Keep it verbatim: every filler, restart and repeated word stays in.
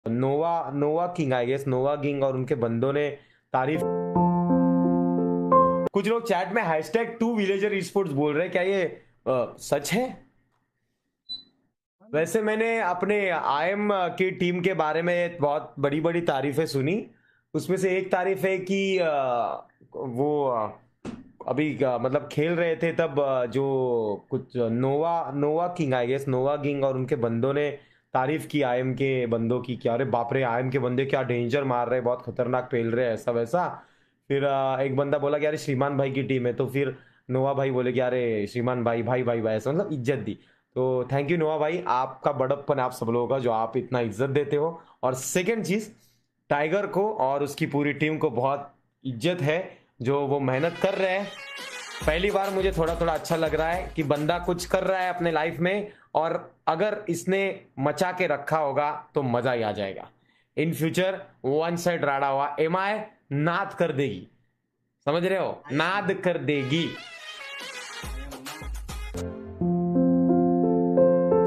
Nova Nova King I guess, Nova King और उनके बंदों ने तारीफ। कुछ लोग चैट में हैशटैग टू विलेजर स्पोर्ट्स बोल रहे हैं, क्या ये अ, सच है? वैसे मैंने अपने आईएम की टीम के बारे में बहुत बड़ी बड़ी तारीफें सुनी। उसमें से एक तारीफ है कि अ, वो अ, अभी अ, मतलब खेल रहे थे तब अ, जो कुछ Nova Nova King I guess, Nova King और उनके बंदों ने तारीफ की आईएम के बंदों की, क्या अरे बाप रे आईएम के बंदे क्या डेंजर मार रहे हैं, बहुत खतरनाक खेल रहे हैं, ऐसा वैसा। फिर अ, एक बंदा बोला कि अरे श्रीमान भाई की टीम है, तो फिर नोवा भाई बोले कि अरे श्रीमान भाई भाई भाई भाई, ऐसा मतलब इज्जत दी। तो थैंक यू नोवा भाई, आपका बड़प्पन आप सब लोगों का जो आप इतना इज्जत देते हो। और सेकंड चीज, टाइगर को और उसकी पूरी टीम को बहुत इज्जत है जो वो मेहनत कर रहे हैं। पहली बार मुझे थोड़ा थोड़ा अच्छा लग रहा है कि बंदा कुछ कर रहा है अपने लाइफ में, और अगर इसने मचा के रखा होगा तो मजा ही आ जाएगा। इन फ्यूचर वन साइड राडा हुआ एम आई नाद कर देगी, समझ रहे हो, नाइस नाद मैन। कर देगी।